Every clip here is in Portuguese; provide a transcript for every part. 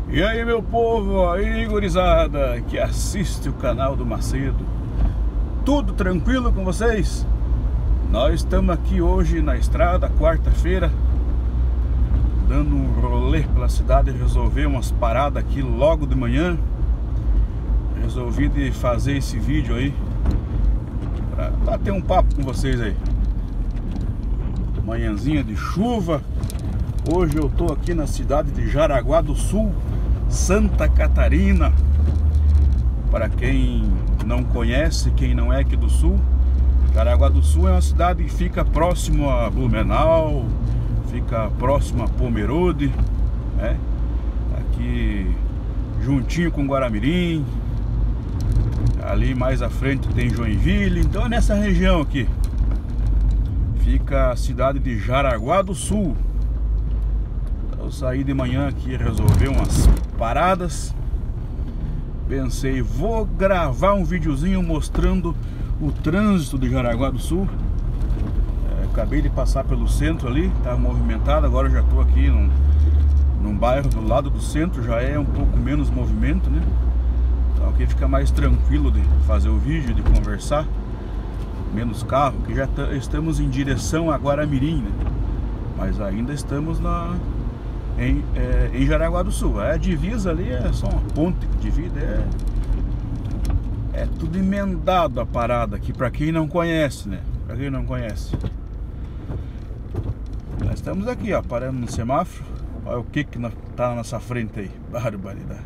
E aí, meu povo, aí gurizada que assiste o canal do Macedo, tudo tranquilo com vocês? Nós estamos aqui hoje na estrada, quarta-feira, dando um rolê pela cidade, resolver umas paradas aqui logo de manhã. Resolvi de fazer esse vídeo aí pra bater um papo com vocês aí. Manhãzinha de chuva. Hoje eu tô aqui na cidade de Jaraguá do Sul, Santa Catarina. Para quem não conhece, quem não é aqui do Sul, Jaraguá do Sul é uma cidade que fica próximo a Blumenau, fica próximo a Pomerode, né? Aqui juntinho com Guaramirim. Ali mais à frente tem Joinville. Então é nessa região aqui fica a cidade de Jaraguá do Sul. Eu saí de manhã aqui, resolver umas paradas. Pensei, vou gravar um videozinho mostrando o trânsito de Jaraguá do Sul. Acabei de passar pelo centro ali, tá movimentado. Agora eu já estou aqui num bairro do lado do centro, já é um pouco menos movimento, né? Então aqui fica mais tranquilo de fazer o vídeo, de conversar. Menos carro, que já estamos em direção a Guaramirim, né? Mas ainda estamos em Jaraguá do Sul. A divisa ali é só uma ponte que divide, é tudo emendado a parada aqui, pra quem não conhece, né? Pra quem não conhece. Nós estamos aqui, ó, parando no semáforo. Olha o que tá na nossa frente aí. Barbaridade.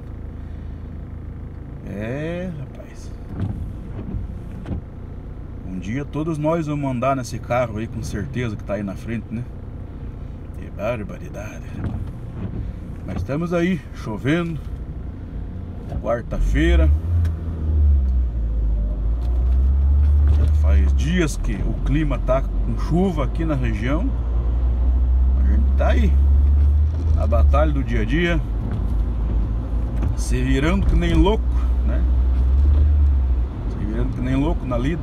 Rapaz. Um dia todos nós vamos andar nesse carro aí, com certeza, que tá aí na frente, né? Que barbaridade. Mas estamos aí, chovendo. Quarta-feira. Faz dias que o clima tá com chuva aqui na região. A gente tá aí na batalha do dia a dia, se virando que nem louco, né? Se virando que nem louco na lida.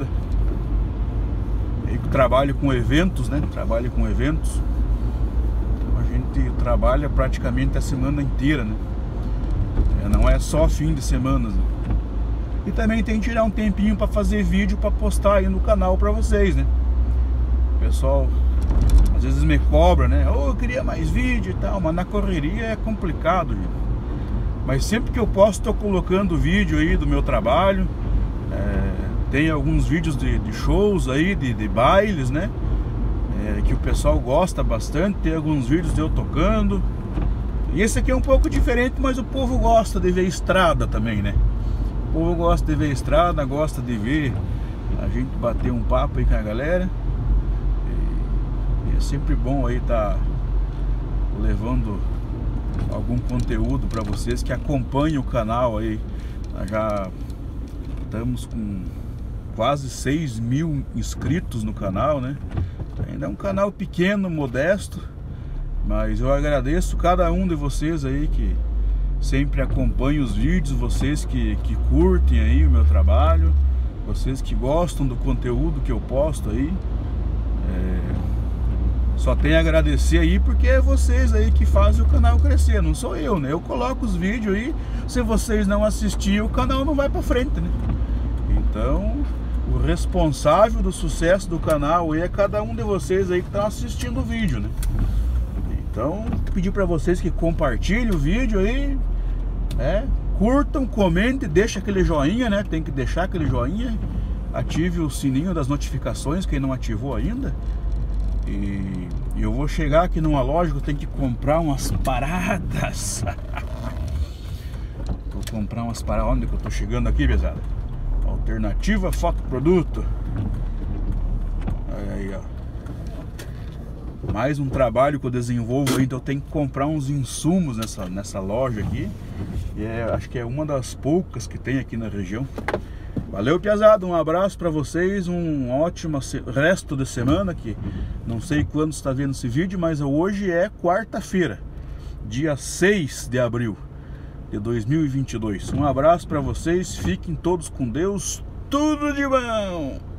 Eu trabalho com eventos, né? Trabalho com eventos. Então a gente trabalha praticamente a semana inteira, né? Não é só fim de semana, né? E também tem que tirar um tempinho para fazer vídeo, para postar aí no canal para vocês, né? O pessoal às vezes me cobra, né? Eu queria mais vídeo e tal, mas na correria é complicado, gente. Mas sempre que eu posso, tô colocando vídeo aí do meu trabalho. Tem alguns vídeos de shows aí, de bailes, né? Que o pessoal gosta bastante. Tem alguns vídeos de eu tocando. E esse aqui é um pouco diferente, mas o povo gosta de ver estrada também, né? O povo gosta de ver estrada, gosta de ver a gente bater um papo aí com a galera. E é sempre bom aí tá levando algum conteúdo para vocês que acompanham o canal aí. Nós já estamos com quase 6.000 inscritos no canal, né? Ainda é um canal pequeno, modesto, mas eu agradeço cada um de vocês aí que sempre acompanham os vídeos, vocês que curtem aí o meu trabalho, vocês que gostam do conteúdo que eu posto aí. Só tenho a agradecer aí, porque é vocês aí que fazem o canal crescer, não sou eu, né? Eu coloco os vídeos aí, se vocês não assistirem, o canal não vai pra frente, né? Então, o responsável do sucesso do canal aí é cada um de vocês aí que estão assistindo o vídeo, né? Então, pedir pra vocês que compartilhem o vídeo aí, curtam, comentem, deixa aquele joinha, né? Tem que deixar aquele joinha, ative o sininho das notificações, quem não ativou ainda. E eu vou chegar aqui numa loja que eu tenho que comprar umas paradas. Vou comprar umas paradas. Onde que eu tô chegando aqui, pesada? Alternativa Fotoproduto. Olha aí, ó. Mais um trabalho que eu desenvolvo aí, então eu tenho que comprar uns insumos nessa loja aqui. E acho que é uma das poucas que tem aqui na região. Valeu, piazada, um abraço pra vocês, um ótimo resto de semana, que não sei quando você está vendo esse vídeo, mas hoje é quarta-feira, dia 6 de abril de 2022. Um abraço pra vocês, fiquem todos com Deus, tudo de bom!